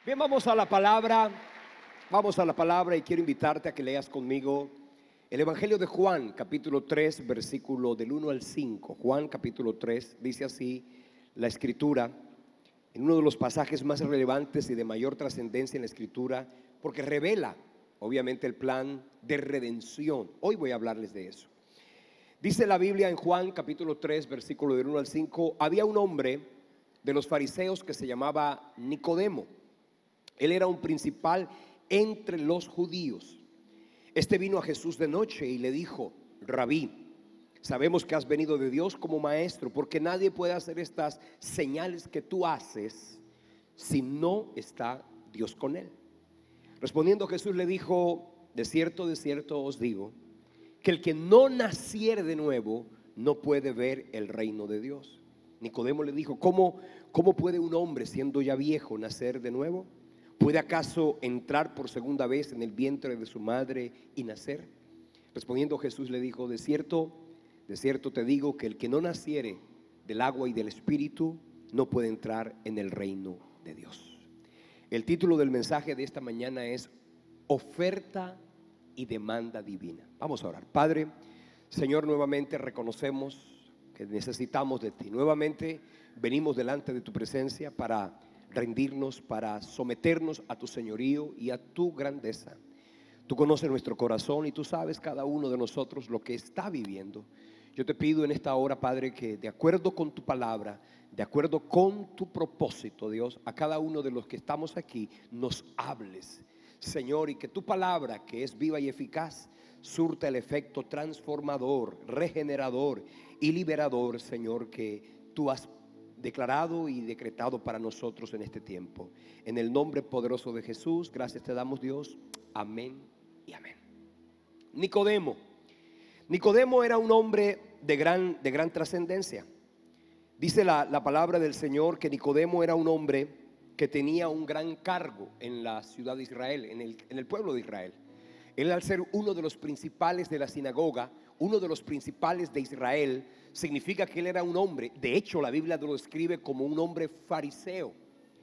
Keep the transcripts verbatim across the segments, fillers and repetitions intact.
Bien, vamos a la palabra, vamos a la palabra y quiero invitarte a que leas conmigo el Evangelio de Juan, capítulo tres, versículo del uno al cinco. Juan, capítulo tres, dice así la Escritura, en uno de los pasajes más relevantes y de mayor trascendencia en la Escritura, porque revela, obviamente, el plan de redención. Hoy voy a hablarles de eso. Dice la Biblia en Juan, capítulo tres, versículo del uno al cinco, había un hombre de los fariseos que se llamaba Nicodemo. Él era un principal entre los judíos. Este vino a Jesús de noche y le dijo: Rabí, sabemos que has venido de Dios como maestro, porque nadie puede hacer estas señales que tú haces si no está Dios con él. Respondiendo Jesús le dijo: de cierto, de cierto os digo, que el que no naciere de nuevo no puede ver el reino de Dios. Nicodemo le dijo: ¿Cómo, cómo puede un hombre siendo ya viejo nacer de nuevo? ¿Puede acaso entrar por segunda vez en el vientre de su madre y nacer? Respondiendo Jesús le dijo: de cierto, de cierto te digo que el que no naciere del agua y del espíritu no puede entrar en el reino de Dios. El título del mensaje de esta mañana es Oferta y demanda divina. Vamos a orar. Padre, Señor, nuevamente reconocemos que necesitamos de ti. Nuevamente venimos delante de tu presencia para rendirnos, para someternos a tu señorío y a tu grandeza. Tú conoces nuestro corazón y tú sabes cada uno de nosotros lo que está viviendo. Yo te pido en esta hora, Padre, que de acuerdo con tu palabra, de acuerdo con tu propósito, Dios, a cada uno de los que estamos aquí nos hables, Señor, y que tu palabra, que es viva y eficaz, surta el efecto transformador, regenerador y liberador, Señor, que tú has declarado y decretado para nosotros en este tiempo. En el nombre poderoso de Jesús, gracias te damos, Dios. Amén y amén. Nicodemo. Nicodemo era un hombre de gran, de gran trascendencia. Dice la, la palabra del Señor que Nicodemo era un hombre que tenía un gran cargo en la ciudad de Israel, en el, en el pueblo de Israel. Él, al ser uno de los principales de la sinagoga, uno de los principales de Israel, significa que él era un hombre. De hecho, la Biblia lo describe como un hombre fariseo.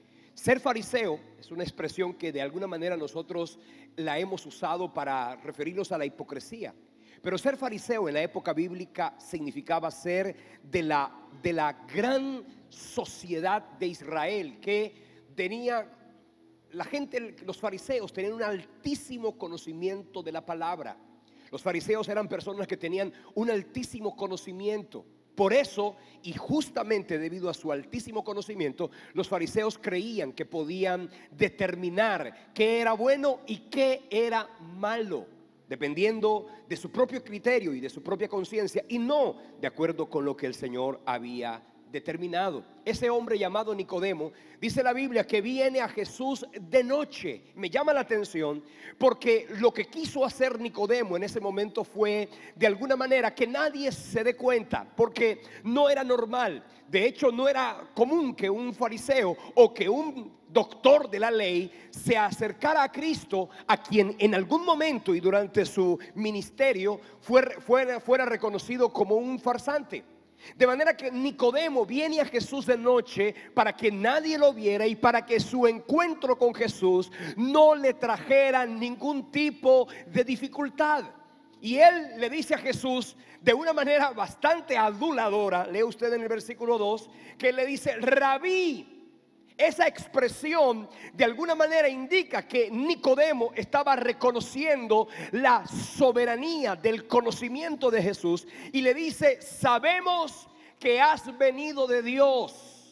Ser fariseo es una expresión que de alguna manera nosotros la hemos usado para referirnos a la hipocresía. Pero ser fariseo en la época bíblica significaba ser de la, de la gran sociedad de Israel, que tenía la gente, los fariseos tenían un altísimo conocimiento de la palabra. Los fariseos eran personas que tenían un altísimo conocimiento. Por eso, y justamente debido a su altísimo conocimiento, los fariseos creían que podían determinar qué era bueno y qué era malo, dependiendo de su propio criterio y de su propia conciencia, y no de acuerdo con lo que el Señor había determinado. Ese hombre llamado Nicodemo, dice la Biblia que viene a Jesús de noche. Me llama la atención porque lo que quiso hacer Nicodemo en ese momento fue de alguna manera que nadie se dé cuenta, porque no era normal. De hecho, no era común que un fariseo o que un doctor de la ley se acercara a Cristo, a quien en algún momento y durante su ministerio fuera, fuera, fuera reconocido como un farsante. De manera que Nicodemo viene a Jesús de noche para que nadie lo viera y para que su encuentro con Jesús no le trajera ningún tipo de dificultad. Y él le dice a Jesús de una manera bastante aduladora, lee usted en el versículo dos, que le dice: Rabí. Esa expresión de alguna manera indica que Nicodemo estaba reconociendo la soberanía del conocimiento de Jesús y le dice: sabemos que has venido de Dios,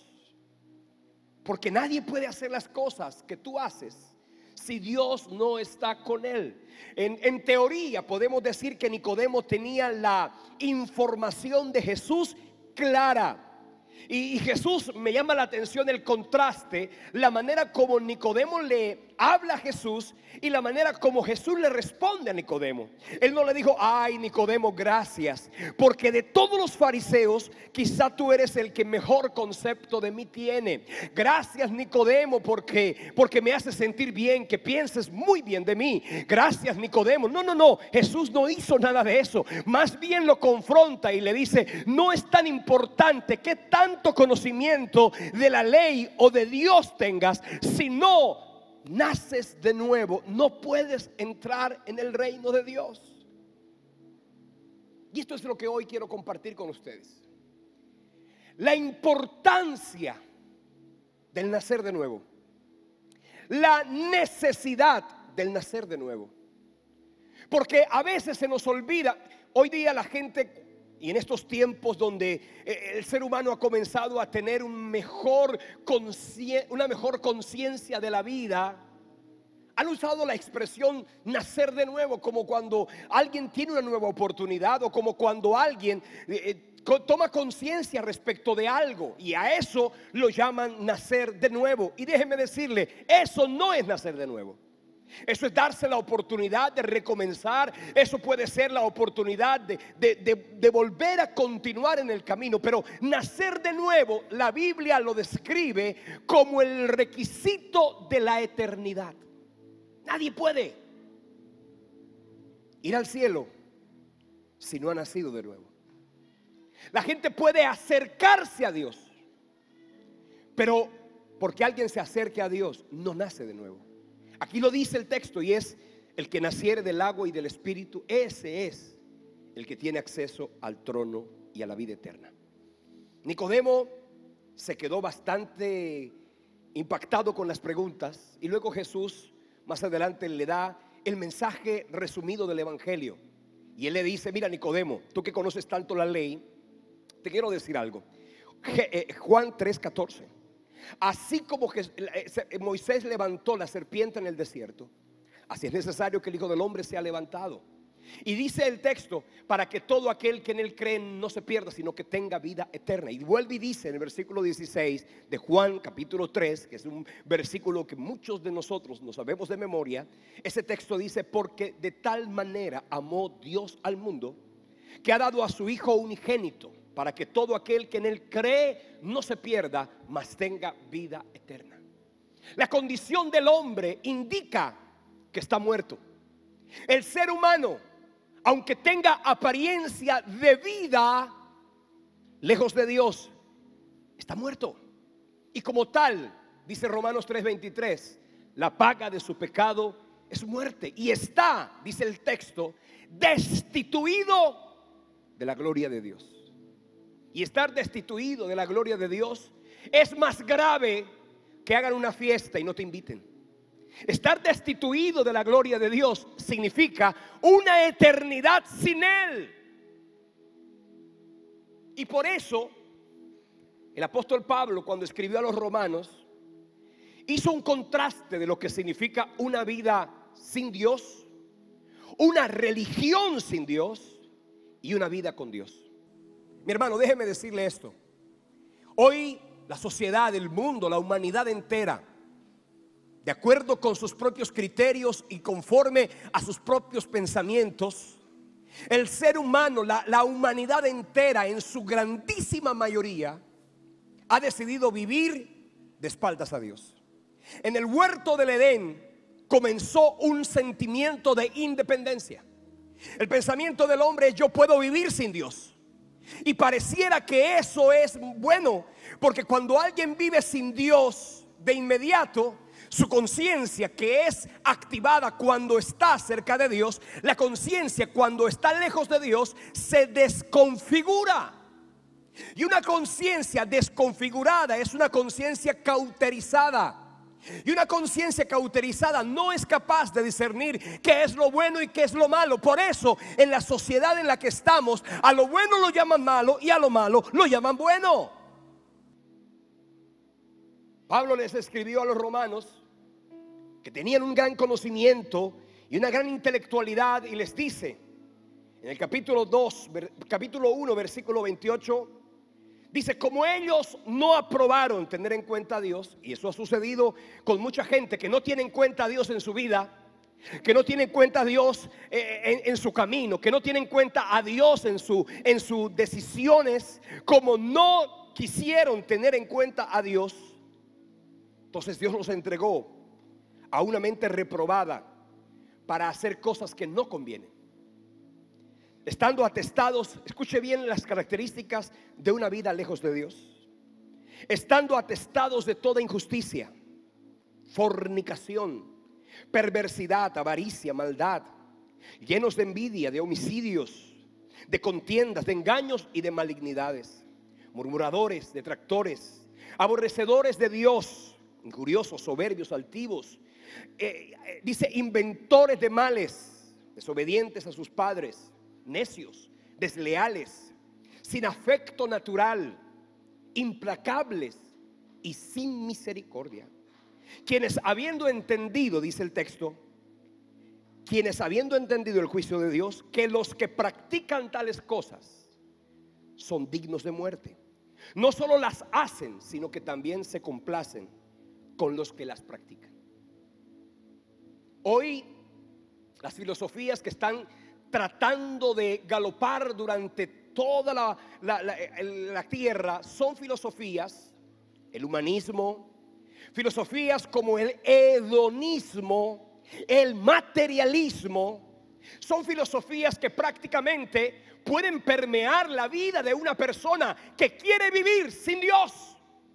porque nadie puede hacer las cosas que tú haces si Dios no está con él. En, en teoría podemos decir que Nicodemo tenía la información de Jesús clara. Y, y Jesús, me llama la atención el contraste, la manera como Nicodemo le habla a Jesús y la manera como Jesús le responde a Nicodemo. Él no le dijo: ay, Nicodemo, gracias, porque de todos los fariseos quizá tú eres el que mejor concepto de mí tiene. Gracias, Nicodemo, porque, porque me hace sentir bien, que pienses muy bien de mí. Gracias, Nicodemo. No, no, no, Jesús no hizo nada de eso. Más bien lo confronta y le dice: no es tan importante que tanto conocimiento de la ley o de Dios tengas, sino naces de nuevo, no puedes entrar en el reino de Dios. Y esto es lo que hoy quiero compartir con ustedes. La importancia del nacer de nuevo. La necesidad del nacer de nuevo. Porque a veces se nos olvida. Hoy día la gente, y en estos tiempos donde el ser humano ha comenzado a tener un mejor una mejor conciencia de la vida, han usado la expresión nacer de nuevo como cuando alguien tiene una nueva oportunidad, o como cuando alguien eh, toma conciencia respecto de algo, y a eso lo llaman nacer de nuevo. Y déjeme decirle, eso no es nacer de nuevo. Eso es darse la oportunidad de recomenzar. Eso puede ser la oportunidad de, de, de, de volver a continuar en el camino. Pero nacer de nuevo, la Biblia lo describe como el requisito de la eternidad. Nadie puede ir al cielo si no ha nacido de nuevo. La gente puede acercarse a Dios, pero porque alguien se acerque a Dios, no nace de nuevo. Aquí lo dice el texto, y es: el que naciere del agua y del espíritu, ese es el que tiene acceso al trono y a la vida eterna. Nicodemo se quedó bastante impactado con las preguntas, y luego Jesús más adelante le da el mensaje resumido del evangelio. Y él le dice: mira, Nicodemo, tú que conoces tanto la ley, te quiero decir algo. Juan tres catorce. Así como Moisés levantó la serpiente en el desierto, así es necesario que el Hijo del Hombre sea levantado. Y dice el texto: para que todo aquel que en él cree no se pierda, sino que tenga vida eterna. Y vuelve y dice en el versículo dieciséis de Juan capítulo tres, que es un versículo que muchos de nosotros no sabemos de memoria. Ese texto dice: porque de tal manera amó Dios al mundo, que ha dado a su Hijo unigénito, para que todo aquel que en él cree no se pierda, mas tenga vida eterna. La condición del hombre indica que está muerto. El ser humano, aunque tenga apariencia de vida, lejos de Dios, está muerto. Y como tal, dice Romanos tres veintitrés, la paga de su pecado es muerte. Y está, dice el texto, destituido de la gloria de Dios. Y estar destituido de la gloria de Dios es más grave que hagan una fiesta y no te inviten. Estar destituido de la gloria de Dios significa una eternidad sin Él. Y por eso el apóstol Pablo, cuando escribió a los romanos, hizo un contraste de lo que significa una vida sin Dios, una religión sin Dios y una vida con Dios. Mi hermano, déjeme decirle esto. Hoy la sociedad, el mundo, la humanidad entera, de acuerdo con sus propios criterios y conforme a sus propios pensamientos, el ser humano, la, la humanidad entera en su grandísima mayoría, ha decidido vivir de espaldas a Dios. En el huerto del Edén comenzó un sentimiento de independencia. El pensamiento del hombre es: yo puedo vivir sin Dios. Y pareciera que eso es bueno, porque cuando alguien vive sin Dios, de inmediato su conciencia, que es activada cuando está cerca de Dios, la conciencia cuando está lejos de Dios se desconfigura. Y una conciencia desconfigurada es una conciencia cauterizada. Y una conciencia cauterizada no es capaz de discernir qué es lo bueno y qué es lo malo. Por eso en la sociedad en la que estamos, a lo bueno lo llaman malo y a lo malo lo llaman bueno. Pablo les escribió a los romanos, que tenían un gran conocimiento y una gran intelectualidad, y les dice en el capítulo dos, capítulo uno, versículo veintiocho, dice: como ellos no aprobaron tener en cuenta a Dios, y eso ha sucedido con mucha gente que no tiene en cuenta a Dios en su vida, que no tiene en cuenta a Dios en, en su camino, que no tiene en cuenta a Dios en, su, en sus decisiones, como no quisieron tener en cuenta a Dios, entonces Dios los entregó a una mente reprobada para hacer cosas que no convienen. Estando atestados, escuche bien las características de una vida lejos de Dios. Estando atestados de toda injusticia, fornicación, perversidad, avaricia, maldad, llenos de envidia, de homicidios, de contiendas, de engaños y de malignidades, murmuradores, detractores, aborrecedores de Dios, injuriosos, soberbios, altivos, eh, eh, dice inventores de males, desobedientes a sus padres, necios, desleales, sin afecto natural, implacables y sin misericordia, quienes habiendo entendido, dice el texto, quienes habiendo entendido el juicio de Dios, que los que practican tales cosas son dignos de muerte, no solo las hacen, sino que también se complacen con los que las practican. Hoy las filosofías que están tratando de galopar durante toda la, la, la, la tierra son filosofías, el humanismo, filosofías como el hedonismo, el materialismo. Son filosofías que prácticamente pueden permear la vida de una persona que quiere vivir sin Dios.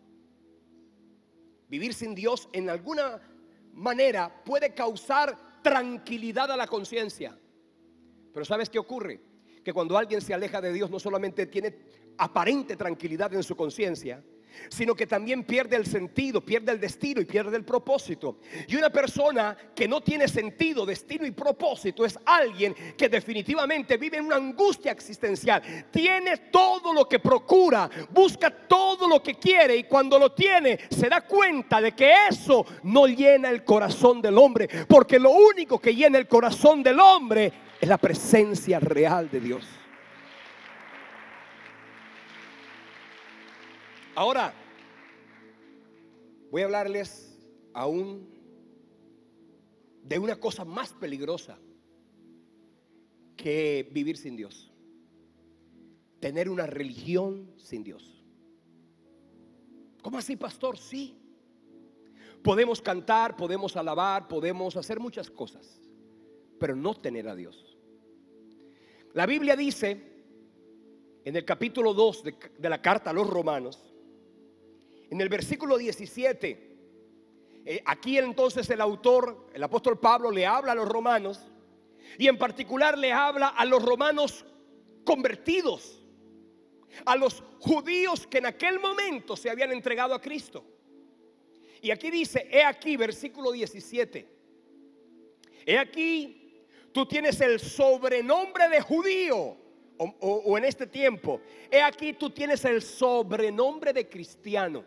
Vivir sin Dios en alguna manera puede causar tranquilidad a la conciencia. Pero ¿sabes qué ocurre? Que cuando alguien se aleja de Dios no solamente tiene aparente tranquilidad en su conciencia, sino que también pierde el sentido, pierde el destino y pierde el propósito. Y una persona que no tiene sentido, destino y propósito es alguien que definitivamente vive en una angustia existencial. Tiene todo lo que procura, busca todo lo que quiere, y cuando lo tiene se da cuenta de que eso no llena el corazón del hombre, porque lo único que llena el corazón del hombre es la presencia real de Dios. Ahora voy a hablarles aún de una cosa más peligrosa que vivir sin Dios: tener una religión sin Dios. ¿Cómo así, pastor? Sí, podemos cantar, podemos alabar, podemos hacer muchas cosas, pero no tener a Dios. La Biblia dice en el capítulo dos de, de la carta a los Romanos, en el versículo diecisiete, eh, aquí entonces el autor, el apóstol Pablo, le habla a los romanos, y en particular le habla a los romanos convertidos, a los judíos que en aquel momento se habían entregado a Cristo. Y aquí dice, he aquí, versículo diecisiete, he aquí, tú tienes el sobrenombre de judío, o, o, o en este tiempo, he aquí, tú tienes el sobrenombre de cristiano.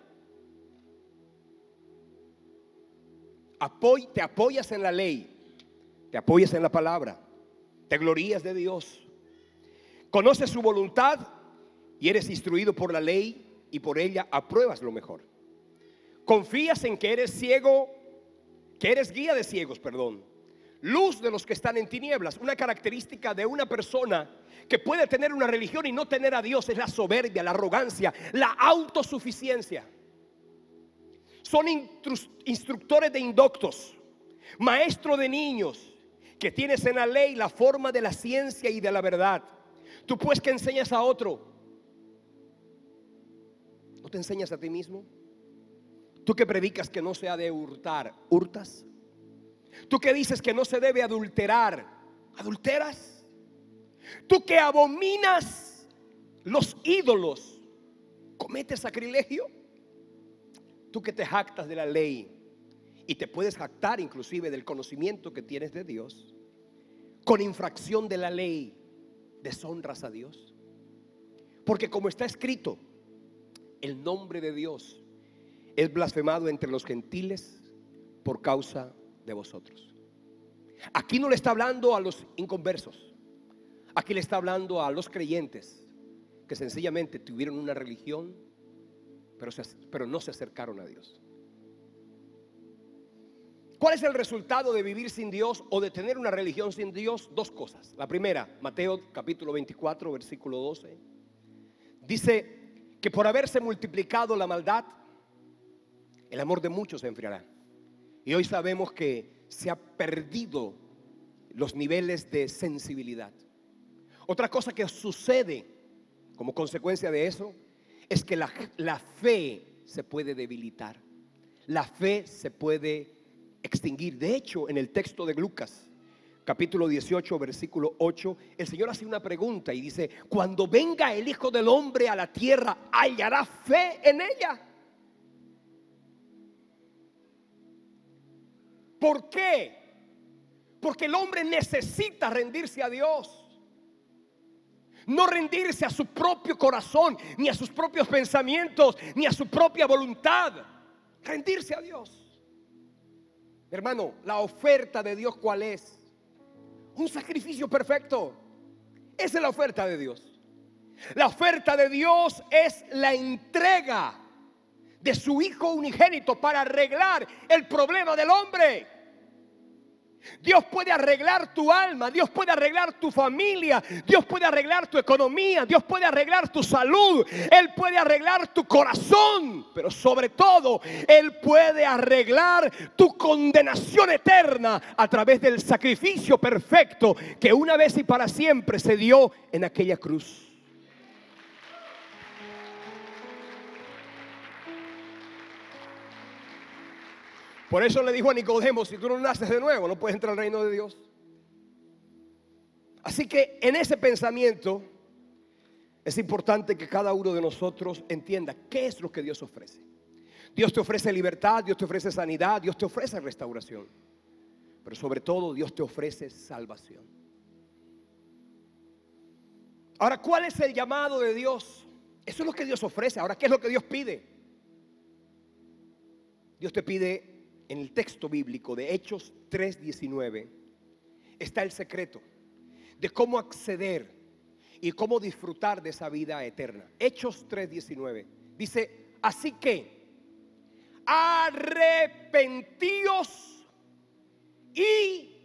Apoy, te apoyas en la ley, te apoyas en la palabra, te glorías de Dios, conoces su voluntad y eres instruido por la ley, y por ella apruebas lo mejor. Confías en que eres ciego, que eres guía de ciegos, perdón, luz de los que están en tinieblas. Una característica de una persona que puede tener una religión y no tener a Dios es la soberbia, la arrogancia, la autosuficiencia. Son instructores de indoctos, maestro de niños, que tienes en la ley la forma de la ciencia y de la verdad. Tú pues, que enseñas a otro, ¿no te enseñas a ti mismo? Tú que predicas que no se ha de hurtar, ¿hurtas? Tú que dices que no se debe adulterar, ¿adulteras? Tú que abominas los ídolos, ¿cometes sacrilegio? Tú que te jactas de la ley y te puedes jactar inclusive del conocimiento que tienes de Dios, con infracción de la ley deshonras a Dios. Porque como está escrito, el nombre de Dios es blasfemado entre los gentiles por causa de vosotros. Aquí no le está hablando a los inconversos, aquí le está hablando a los creyentes que sencillamente tuvieron una religión, pero, se, pero no se acercaron a Dios. ¿Cuál es el resultado de vivir sin Dios o de tener una religión sin Dios? Dos cosas. La primera, Mateo capítulo veinticuatro, versículo doce, dice que por haberse multiplicado la maldad, el amor de muchos se enfriará. Y hoy sabemos que se ha perdido los niveles de sensibilidad. Otra cosa que sucede como consecuencia de eso es que la, la fe se puede debilitar. La fe se puede extinguir. De hecho, en el texto de Lucas, capítulo dieciocho, versículo ocho, el Señor hace una pregunta y dice: cuando venga el Hijo del Hombre a la tierra, ¿hallará fe en ella? ¿Por qué? Porque el hombre necesita rendirse a Dios. No rendirse a su propio corazón, ni a sus propios pensamientos, ni a su propia voluntad. Rendirse a Dios. Hermano, la oferta de Dios, ¿cuál es? Un sacrificio perfecto. Esa es la oferta de Dios. La oferta de Dios es la entrega de su Hijo unigénito para arreglar el problema del hombre. Dios puede arreglar tu alma, Dios puede arreglar tu familia, Dios puede arreglar tu economía, Dios puede arreglar tu salud, Él puede arreglar tu corazón, pero sobre todo Él puede arreglar tu condenación eterna a través del sacrificio perfecto que una vez y para siempre se dio en aquella cruz. Por eso le dijo a Nicodemo: si tú no naces de nuevo, no puedes entrar al reino de Dios. Así que en ese pensamiento es importante que cada uno de nosotros entienda qué es lo que Dios ofrece. Dios te ofrece libertad, Dios te ofrece sanidad, Dios te ofrece restauración, pero sobre todo Dios te ofrece salvación. Ahora, ¿cuál es el llamado de Dios? Eso es lo que Dios ofrece. Ahora, ¿qué es lo que Dios pide? Dios te pide, en el texto bíblico de Hechos tres diecinueve, está el secreto de cómo acceder y cómo disfrutar de esa vida eterna. Hechos tres diecinueve dice: así que arrepentíos y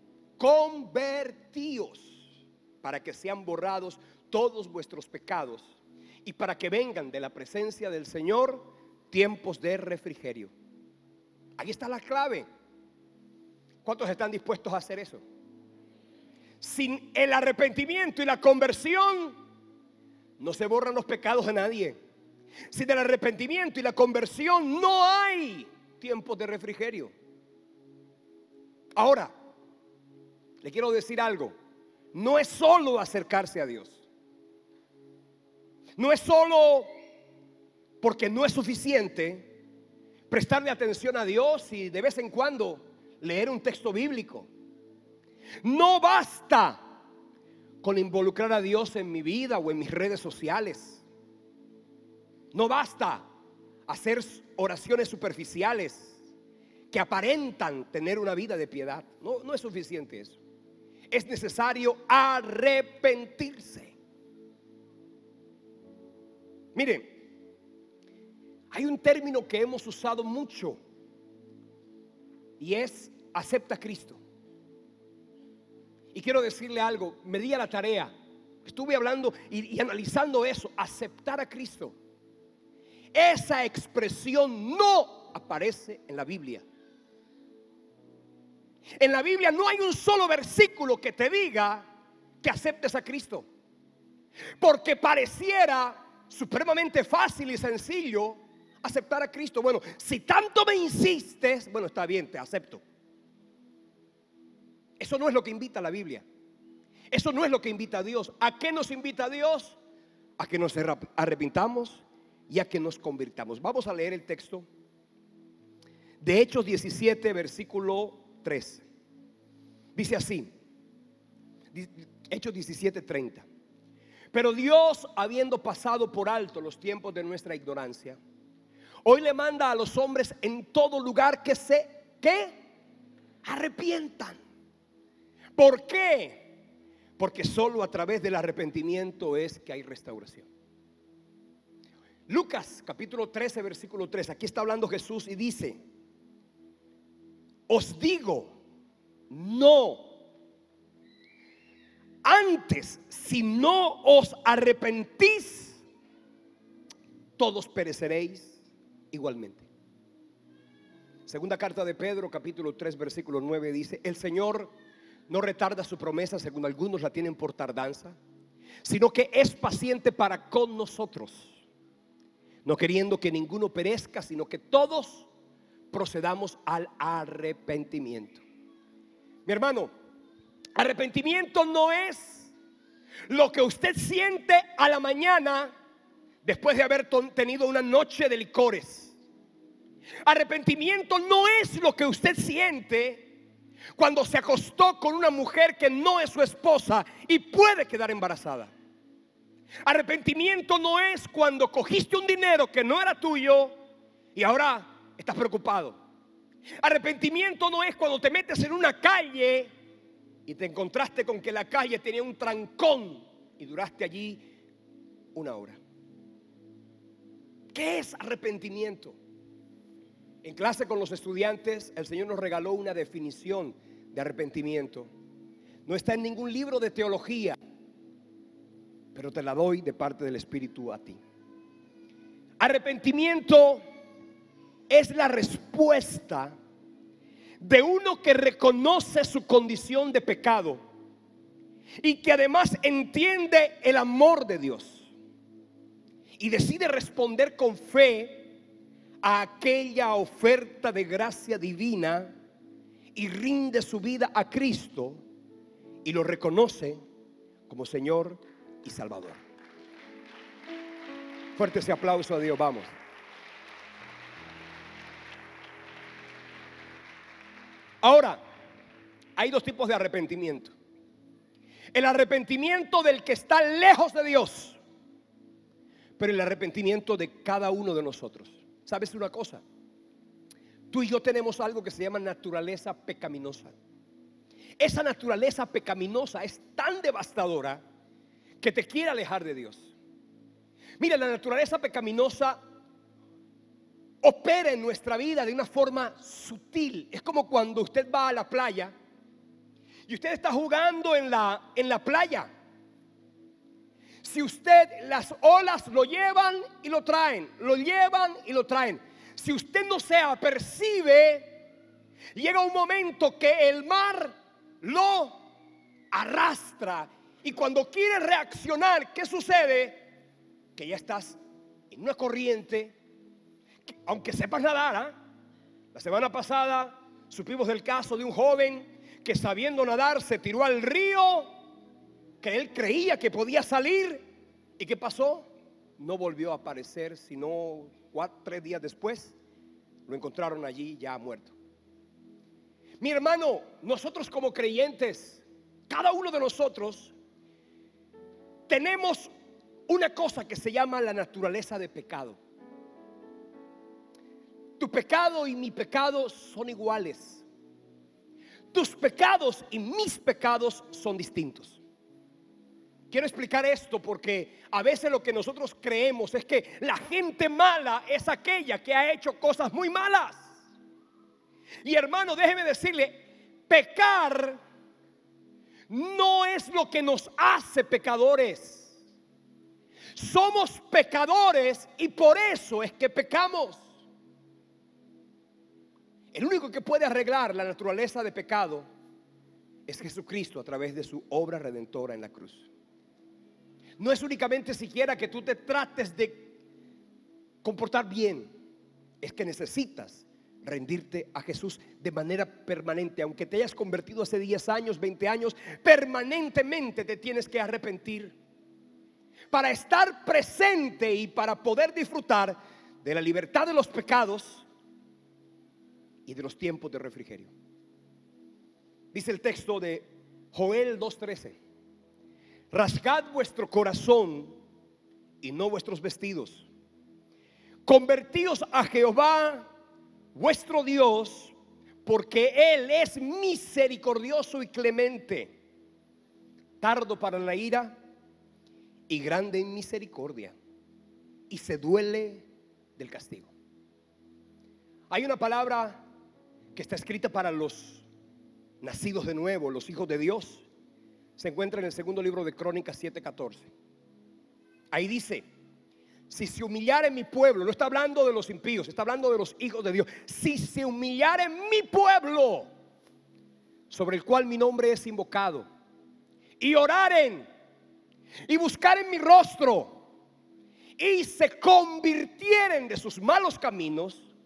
convertíos para que sean borrados todos vuestros pecados y para que vengan de la presencia del Señor tiempos de refrigerio. Ahí está la clave. ¿Cuántos están dispuestos a hacer eso? Sin el arrepentimiento y la conversión no se borran los pecados de nadie. Sin el arrepentimiento y la conversión no hay tiempos de refrigerio. Ahora, le quiero decir algo. No es solo acercarse a Dios. No es solo porque no es suficiente prestarle atención a Dios y de vez en cuando leer un texto bíblico. No basta con involucrar a Dios en mi vida o en mis redes sociales. No basta hacer oraciones superficiales que aparentan tener una vida de piedad. No, no es suficiente eso. Es necesario arrepentirse. Miren, hay un término que hemos usado mucho y es: acepta a Cristo. Y quiero decirle algo, me di a la tarea, estuve hablando y, y analizando eso, aceptar a Cristo. Esa expresión no aparece en la Biblia. En la Biblia no hay un solo versículo que te diga que aceptes a Cristo, porque pareciera supremamente fácil y sencillo aceptar a Cristo. Bueno, si tanto me insistes, bueno, está bien, te acepto. Eso no es lo que invita a la Biblia. Eso no es lo que invita a Dios. ¿A qué nos invita a Dios? A que nos arrepintamos y a que nos convirtamos. Vamos a leer el texto de Hechos diecisiete, versículo tres. Dice así, Hechos diecisiete, treinta. Pero Dios, habiendo pasado por alto los tiempos de nuestra ignorancia, hoy le manda a los hombres en todo lugar que se que arrepientan. ¿Por qué? Porque solo a través del arrepentimiento es que hay restauración. Lucas capítulo trece, versículo tres. Aquí está hablando Jesús y dice: os digo, no. Antes, si no os arrepentís, todos pereceréis igualmente. Segunda carta de Pedro, capítulo tres, versículo nueve dice: el Señor no retarda su promesa, según algunos la tienen por tardanza, sino que es paciente para con nosotros, no queriendo que ninguno perezca, sino que todos procedamos al arrepentimiento. Mi hermano, arrepentimiento no es lo que usted siente a la mañana después de haber tenido una noche de licores. Arrepentimiento no es lo que usted siente cuando se acostó con una mujer que no es su esposa y puede quedar embarazada. Arrepentimiento no es cuando cogiste un dinero que no era tuyo y ahora estás preocupado. Arrepentimiento no es cuando te metes en una calle y te encontraste con que la calle tenía un trancón y duraste allí una hora. ¿Qué es arrepentimiento? En clase con los estudiantes, el Señor nos regaló una definición de arrepentimiento. No está en ningún libro de teología, pero te la doy de parte del Espíritu a ti. Arrepentimiento es la respuesta de uno que reconoce su condición de pecado y que además entiende el amor de Dios y decide responder con fe a aquella oferta de gracia divina y rinde su vida a Cristo y lo reconoce como Señor y Salvador. Fuerte ese aplauso a Dios, vamos. Ahora, hay dos tipos de arrepentimiento. El arrepentimiento del que está lejos de Dios, pero el arrepentimiento de cada uno de nosotros. ¿Sabes una cosa? Tú y yo tenemos algo que se llama naturaleza pecaminosa. Esa naturaleza pecaminosa es tan devastadora que te quiere alejar de Dios. Mira, la naturaleza pecaminosa opera en nuestra vida de una forma sutil. Es como cuando usted va a la playa y usted está jugando en la, en la playa. Si usted, las olas lo llevan y lo traen, lo llevan y lo traen. Si usted no se apercibe, llega un momento que el mar lo arrastra. Y cuando quiere reaccionar, ¿qué sucede? Que ya estás en una corriente, que, aunque sepas nadar, ¿eh? La semana pasada supimos del caso de un joven que sabiendo nadar se tiró al río, que él creía que podía salir. ¿Y qué pasó? No volvió a aparecer, sino cuatro, tres días después lo encontraron allí ya muerto. Mi hermano, nosotros como creyentes, cada uno de nosotros tenemos una cosa que se llama la naturaleza de pecado. Tu pecado y mi pecado son iguales. Tus pecados y mis pecados son distintos. Quiero explicar esto porque a veces lo que nosotros creemos es que la gente mala es aquella que ha hecho cosas muy malas. Y hermano, déjeme decirle, pecar no es lo que nos hace pecadores. Somos pecadores y por eso es que pecamos. El único que puede arreglar la naturaleza de pecado es Jesucristo a través de su obra redentora en la cruz. No es únicamente siquiera que tú te trates de comportar bien, es que necesitas rendirte a Jesús de manera permanente. Aunque te hayas convertido hace diez años, veinte años, permanentemente te tienes que arrepentir para estar presente y para poder disfrutar de la libertad de los pecados y de los tiempos de refrigerio. Dice el texto de Joel dos trece: rasgad vuestro corazón y no vuestros vestidos. Convertíos a Jehová vuestro Dios, porque Él es misericordioso y clemente, tardo para la ira y grande en misericordia, y se duele del castigo. Hay una palabra que está escrita para los nacidos de nuevo, los hijos de Dios. Se encuentra en el segundo libro de Crónicas siete catorce. Ahí dice: si se humillare mi pueblo, no está hablando de los impíos, está hablando de los hijos de Dios. Si se humillare mi pueblo, sobre el cual mi nombre es invocado, y oraren y buscaren mi rostro y se convirtieren de sus malos caminos,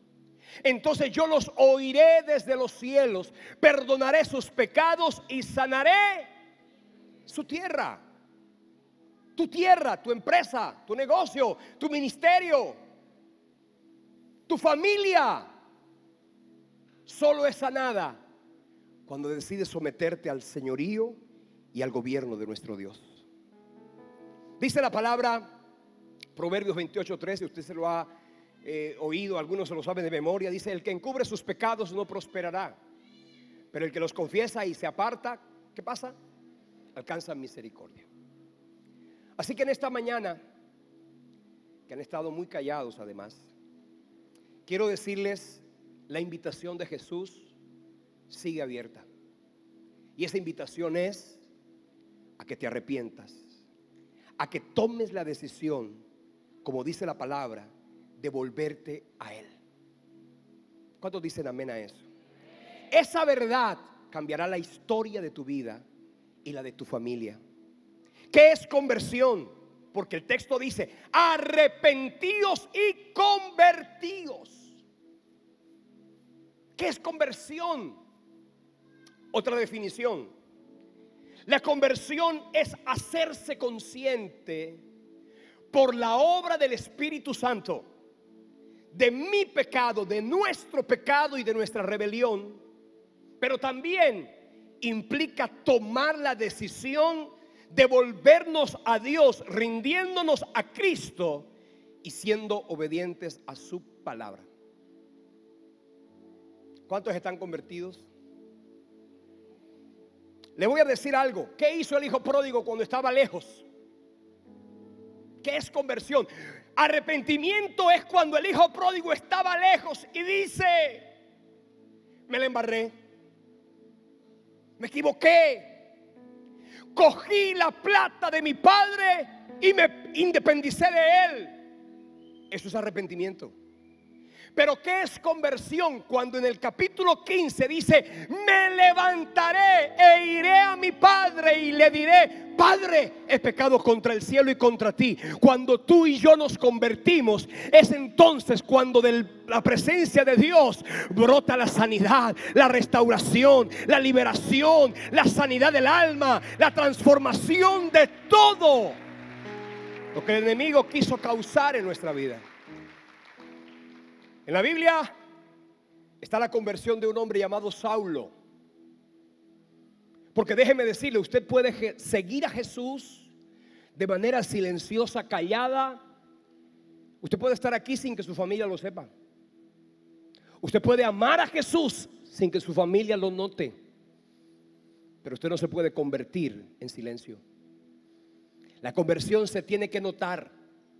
entonces yo los oiré desde los cielos, perdonaré sus pecados y sanaré su tierra. Tu tierra, tu empresa, tu negocio, tu ministerio, tu familia, solo es sanada cuando decides someterte al señorío y al gobierno de nuestro Dios. Dice la palabra, Proverbios veintiocho, trece, usted se lo ha eh, oído, algunos se lo saben de memoria. Dice: el que encubre sus pecados no prosperará, pero el que los confiesa y se aparta, ¿qué pasa? Alcanza misericordia. Así que en esta mañana, que han estado muy callados además, quiero decirles, la invitación de Jesús sigue abierta. Y esa invitación es a que te arrepientas, a que tomes la decisión, como dice la palabra, de volverte a Él. ¿Cuántos dicen amén a eso? Esa verdad cambiará la historia de tu vida y la de tu familia. ¿Qué es conversión? Porque el texto dice: arrepentíos y convertíos. ¿Qué es conversión? Otra definición: la conversión es hacerse consciente por la obra del Espíritu Santo de mi pecado, de nuestro pecado y de nuestra rebelión, pero también implica tomar la decisión de volvernos a Dios, rindiéndonos a Cristo y siendo obedientes a su palabra. ¿Cuántos están convertidos? Le voy a decir algo. ¿Qué hizo el hijo pródigo cuando estaba lejos? ¿Qué es conversión? Arrepentimiento es cuando el hijo pródigo estaba lejos y dice: me la embarré, me equivoqué, cogí la plata de mi padre y me independicé de él. Eso es arrepentimiento. Pero ¿qué es conversión? Cuando en el capítulo quince dice: me levantaré e iré a mi padre y le diré: Padre, he pecado contra el cielo y contra ti. Cuando tú y yo nos convertimos, es entonces cuando de la presencia de Dios brota la sanidad, la restauración, la liberación, la sanidad del alma, la transformación de todo lo que el enemigo quiso causar en nuestra vida. En la Biblia está la conversión de un hombre llamado Saulo. Porque déjeme decirle, usted puede seguir a Jesús de manera silenciosa, callada. Usted puede estar aquí sin que su familia lo sepa. Usted puede amar a Jesús sin que su familia lo note. Pero usted no se puede convertir en silencio. La conversión se tiene que notar.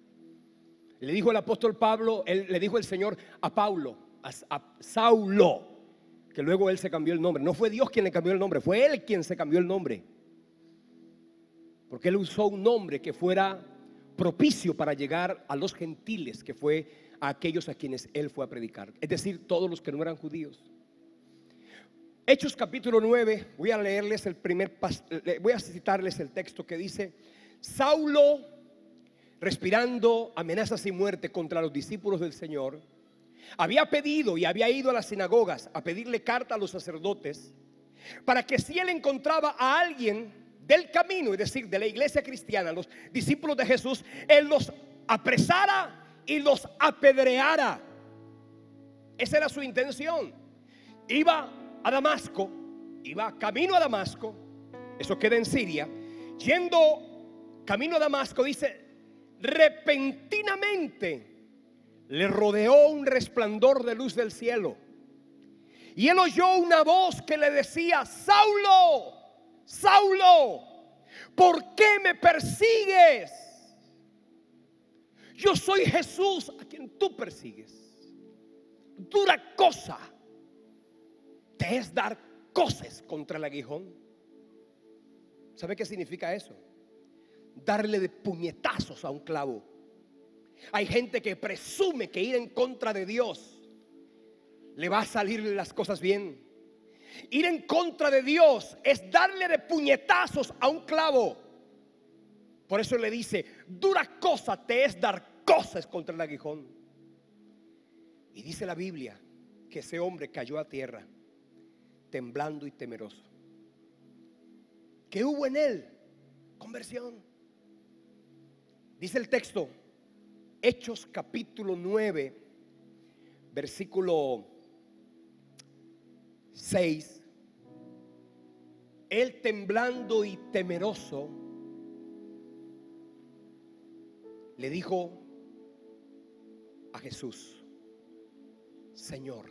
Le dijo el apóstol Pablo, él, le dijo el Señor a Pablo, a, a Saulo, que luego él se cambió el nombre. No fue Dios quien le cambió el nombre, fue él quien se cambió el nombre. Porque él usó un nombre que fuera propicio para llegar a los gentiles, que fue a aquellos a quienes él fue a predicar. Es decir, todos los que no eran judíos. Hechos capítulo nueve, voy a leerles el primer, voy a citarles el texto que dice: Saulo, respirando amenazas y muerte contra los discípulos del Señor, había pedido y había ido a las sinagogas a pedirle carta a los sacerdotes para que si él encontraba a alguien del camino, es decir, de la iglesia cristiana, los discípulos de Jesús, él los apresara y los apedreara. Esa era su intención. Iba a Damasco, iba camino a Damasco, eso queda en Siria. Yendo camino a Damasco, dice: repentinamente le rodeó un resplandor de luz del cielo, y él oyó una voz que le decía: Saulo, Saulo, ¿por qué me persigues? Yo soy Jesús a quien tú persigues. Dura cosa te es dar coces contra el aguijón. ¿Sabe qué significa eso? Darle de puñetazos a un clavo. Hay gente que presume que ir en contra de Dios le va a salir las cosas bien. Ir en contra de Dios es darle de puñetazos a un clavo. Por eso le dice: dura cosa te es dar coces contra el aguijón. Y dice la Biblia que ese hombre cayó a tierra, temblando y temeroso. ¿Qué hubo en él? Conversión. Dice el texto, Hechos capítulo nueve, versículo seis. Él temblando y temeroso le dijo a Jesús: Señor,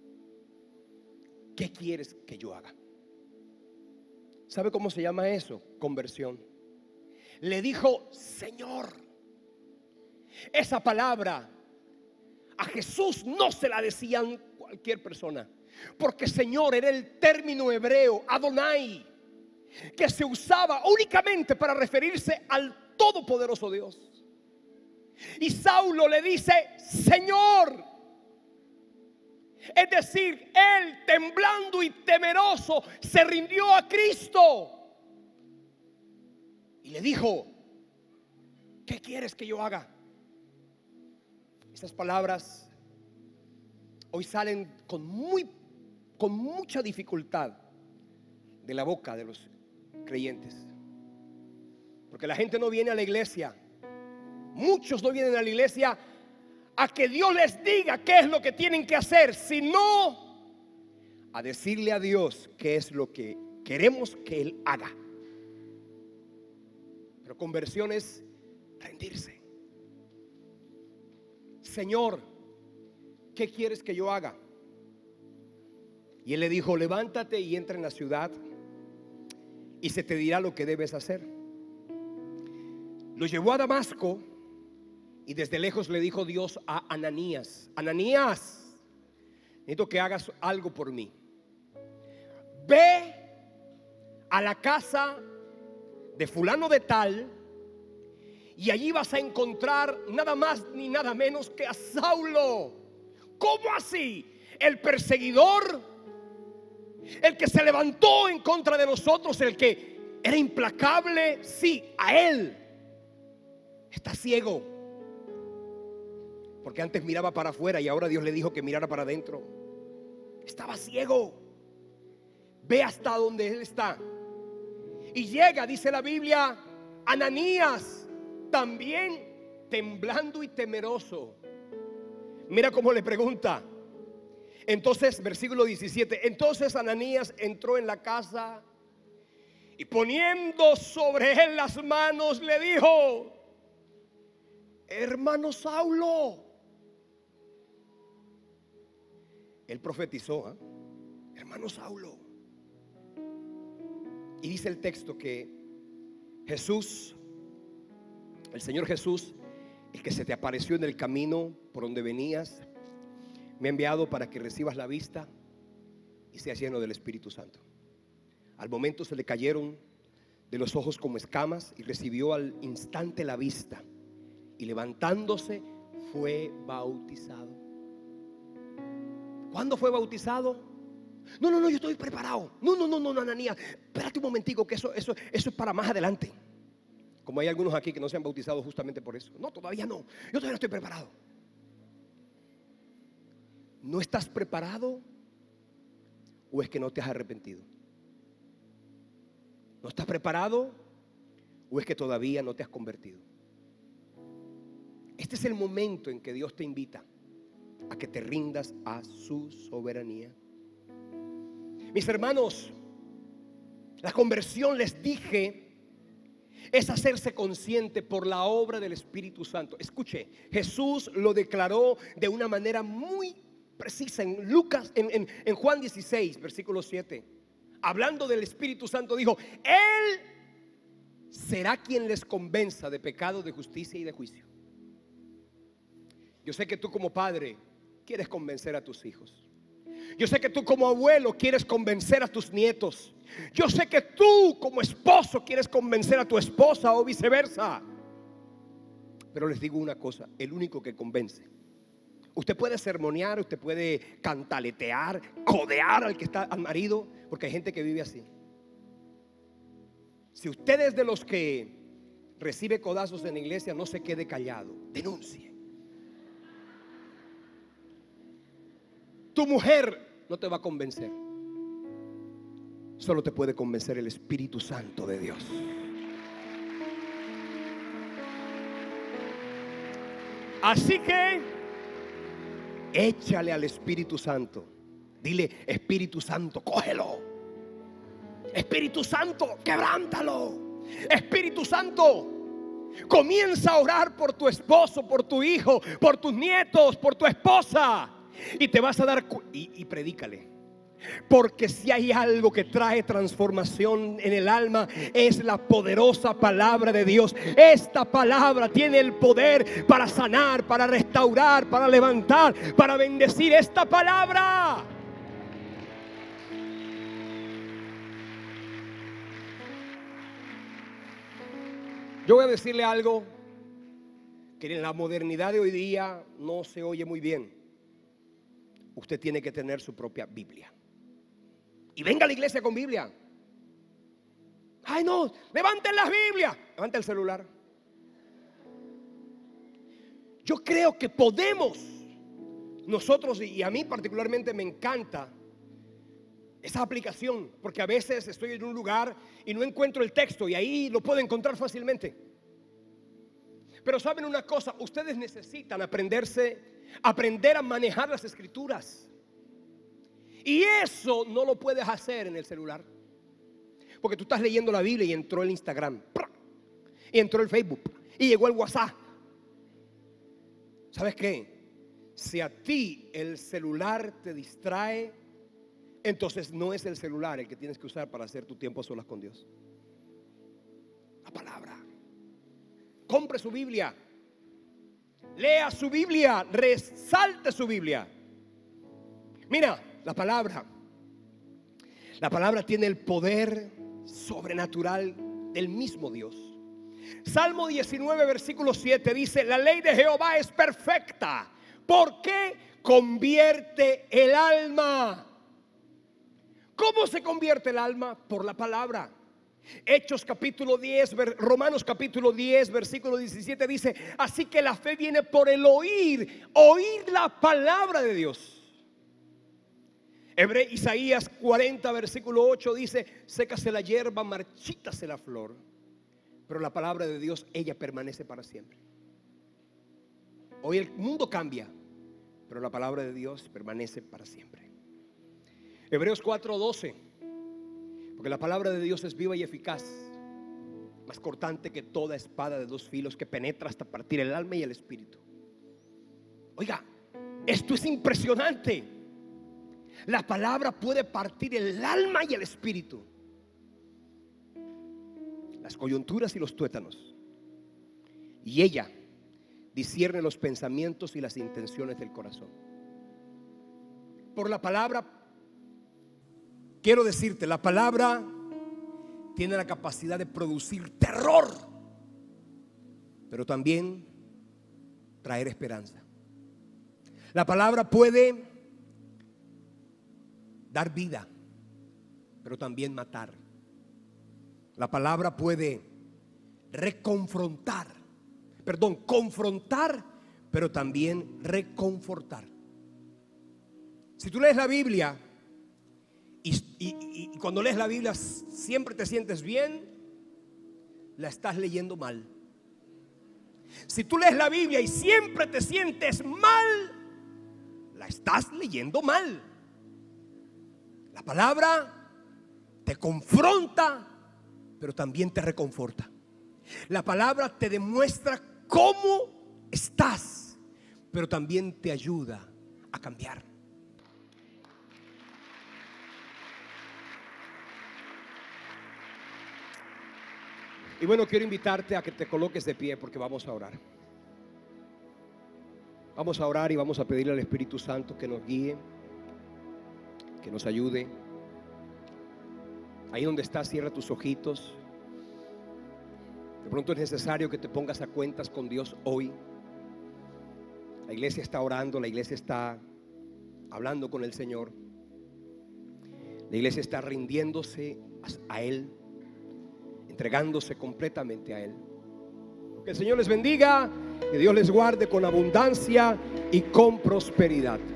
¿qué quieres que yo haga? ¿Sabe cómo se llama eso? Conversión. Le dijo Señor. Esa palabra a Jesús no se la decían cualquier persona, porque Señor era el término hebreo Adonai, que se usaba únicamente para referirse al todopoderoso Dios. Y Saulo le dice Señor. Es decir, él temblando y temeroso se rindió a Cristo y le dijo: ¿qué quieres que yo haga? Esas palabras hoy salen con muy con mucha dificultad de la boca de los creyentes, porque la gente no viene a la iglesia. Muchos no vienen a la iglesia a que Dios les diga qué es lo que tienen que hacer, sino a decirle a Dios qué es lo que queremos que Él haga. Pero conversión es rendirse. Señor, ¿qué quieres que yo haga? Y Él le dijo: levántate y entra en la ciudad y se te dirá lo que debes hacer. Lo llevó a Damasco y desde lejos le dijo Dios a Ananías: Ananías, necesito que hagas algo por mí. Ve a la casa de fulano de tal y allí vas a encontrar nada más ni nada menos que a Saulo. ¿Cómo así? El perseguidor, el que se levantó en contra de nosotros, el que era implacable. Sí, a él. Está ciego, porque antes miraba para afuera y ahora Dios le dijo que mirara para adentro. Estaba ciego. Ve hasta donde él está. Y llega, dice la Biblia, Ananías, también temblando y temeroso. Mira cómo le pregunta. Entonces, versículo diecisiete. Entonces Ananías entró en la casa y poniendo sobre él las manos le dijo: hermano Saulo. Él profetizó, ¿eh? Hermano Saulo. Y dice el texto que Jesús, el Señor Jesús, el que se te apareció en el camino por donde venías, me ha enviado para que recibas la vista y seas lleno del Espíritu Santo. Al momento se le cayeron de los ojos como escamas y recibió al instante la vista, y levantándose fue bautizado. ¿Cuándo fue bautizado? No, no, no, yo estoy preparado. No, no, no, no, Ananías, espérate un momentico, que eso, eso, eso es para más adelante. Como hay algunos aquí que no se han bautizado justamente por eso. No, todavía no, yo todavía no estoy preparado. ¿No estás preparado o es que no te has arrepentido? ¿No estás preparado o es que todavía no te has convertido? Este es el momento en que Dios te invita a que te rindas a su soberanía. Mis hermanos, la conversión, les dije, es hacerse consciente por la obra del Espíritu Santo. Escuche, Jesús lo declaró de una manera muy precisa en Lucas, en, en, en Juan dieciséis, versículo siete. Hablando del Espíritu Santo, dijo: Él será quien les convenza de pecado, de justicia y de juicio. Yo sé que tú como padre quieres convencer a tus hijos. Yo sé que tú como abuelo quieres convencer a tus nietos. Yo sé que tú como esposo quieres convencer a tu esposa o viceversa. Pero les digo una cosa: el único que convence. Usted puede sermonear, usted puede cantaletear, codear al que está al marido, porque hay gente que vive así. Si usted es de los que recibe codazos en la iglesia, no se quede callado, denuncie. tu mujer no te va a convencer. Solo te puede convencer el Espíritu Santo de Dios. Así que échale al Espíritu Santo. Dile: Espíritu Santo, cógelo. Espíritu Santo, quebrántalo. Espíritu Santo, comienza a orar por tu esposo, por tu hijo, por tus nietos, por tu esposa. Y te vas a dar cu- y, y predícale. Porque si hay algo que trae transformación en el alma, es la poderosa palabra de Dios. Esta palabra tiene el poder para sanar, para restaurar, para levantar, para bendecir. Esta palabra. Yo voy a decirle algo que en la modernidad de hoy día no se oye muy bien. Usted tiene que tener su propia Biblia. Y venga a la iglesia con Biblia. Ay, no, levanten las Biblias. Levanta el celular. Yo creo que podemos nosotros, y a mí particularmente me encanta esa aplicación, porque a veces estoy en un lugar y no encuentro el texto, y ahí lo puedo encontrar fácilmente. Pero saben una cosa, ustedes necesitan aprenderse, aprender a manejar las escrituras. Y eso no lo puedes hacer en el celular. Porque tú estás leyendo la Biblia y entró el Instagram, y entró el Facebook, y llegó el WhatsApp. ¿Sabes qué? Si a ti el celular te distrae, entonces no es el celular el que tienes que usar para hacer tu tiempo a solas con Dios. La palabra. Compre su Biblia. Lea su Biblia. Resalte su Biblia. Mira, la palabra. La palabra tiene el poder sobrenatural del mismo Dios. Salmo diecinueve, versículo siete dice: la ley de Jehová es perfecta, porque convierte el alma. ¿Cómo se convierte el alma? Por la palabra. Hechos capítulo diez, Romanos capítulo diez, versículo diecisiete dice: así que la fe viene por el oír, oír la palabra de Dios. Hebre, Isaías cuarenta, versículo ocho dice: sécase la hierba, marchítase la flor, pero la palabra de Dios, ella permanece para siempre. Hoy el mundo cambia, pero la palabra de Dios permanece para siempre. Hebreos cuatro doce: porque la palabra de Dios es viva y eficaz, más cortante que toda espada de dos filos, que penetra hasta partir el alma y el espíritu. Oiga, esto es impresionante. La palabra puede partir el alma y el espíritu, las coyunturas y los tuétanos, y ella discierne los pensamientos y las intenciones del corazón. Por la palabra, quiero decirte, la palabra tiene la capacidad de producir terror, pero también traer esperanza. La palabra puede dar vida, pero también matar. La palabra puede reconfrontar, perdón, confrontar, pero también reconfortar. Si tú lees la Biblia y, y, y cuando lees la Biblia siempre te sientes bien, la estás leyendo mal. Si tú lees la Biblia y siempre te sientes mal, la estás leyendo mal. La palabra te confronta, pero también te reconforta. La palabra te demuestra cómo estás, pero también te ayuda a cambiar. Y bueno, quiero invitarte a que te coloques de pie, porque vamos a orar. Vamos a orar y vamos a pedirle al Espíritu Santo que nos guíe, que nos ayude. Ahí donde estás, cierra tus ojitos. De pronto es necesario que te pongas a cuentas con Dios hoy. La iglesia está orando, la iglesia está hablando con el Señor. La iglesia está rindiéndose a Él, entregándose completamente a Él. Que el Señor les bendiga, que Dios les guarde con abundancia y con prosperidad.